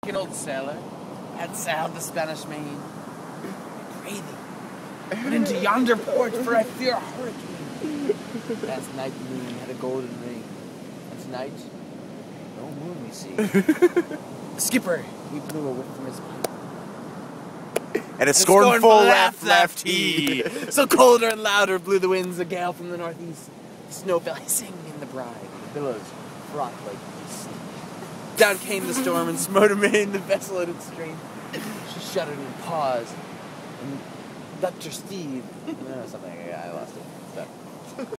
An old sailor had sailed the Spanish Main. I pray thee, put into yonder port, for I fear a hurricane. Last night the moon had a golden ring, and tonight, no moon we see. The skipper, he blew a whiff from his pipe. And a scornful laugh left he. So colder and louder blew the winds, a gale from the northeast. The snow fell hissing in the brine, the billows fraught like yeast. Down came the storm and smote amain the vessel at its strength. She shuddered and paused, and leapt her steed. Something, I lost it. Stop.